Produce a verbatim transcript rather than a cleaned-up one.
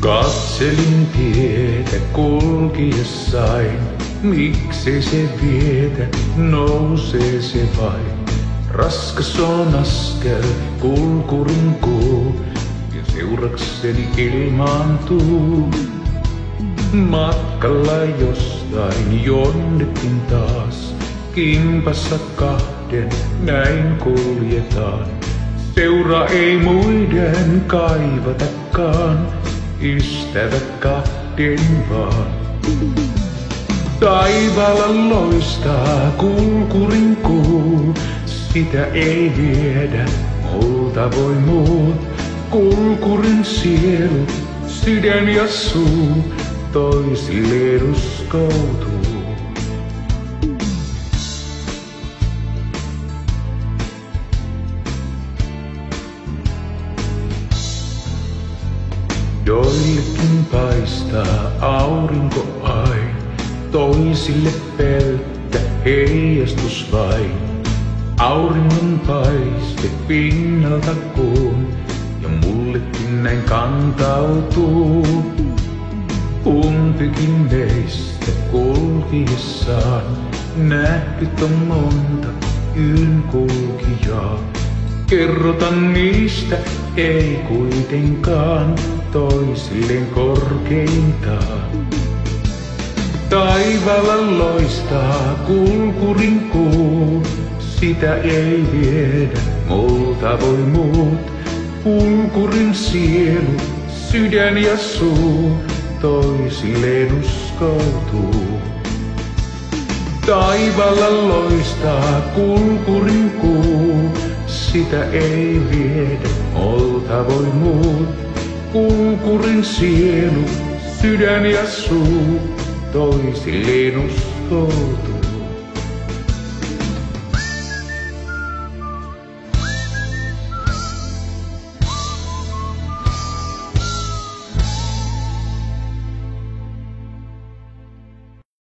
Katselin tietä kulkiessain, miksei se vietä, nousee se vain. Raskas on askel, kulkurinkuu, ja seurakseni ilmaantuu. Matkalla jostain jonnekin taas, kimpassa kahden näin kuljetaan. Seura ei muiden kaivatakaan, ystävät kahden vaan. Taivaalla loistaa kulkurinkuu, sitä ei viedä, multa voi muut. Kulkurin sielu, sydän ja suu, toisille uskoutuu. Joillekin paistaa aurinko aina, toisille pelkkä heijastus vain. Auringon paiste pinnalta kuun, ja mullekin näin kantautuu. Kumpikin meistä kulkiessaan, nähnyt on monta yön kulkijaa. Kerrotan niistä, ei kuitenkaan, toisilleen korkeintaan. Taivaalla loistaa kulkurinkuu, sitä ei viedä, multa voi muut. Kulkurin sielu, sydän ja suu, toisilleen uskoutuu. Taivaalla loistaa kulkurinkuu, sitä ei viedä, multa voi muut. Kulkurin sielu, sydän ja suu, toisilleen uskoutuu.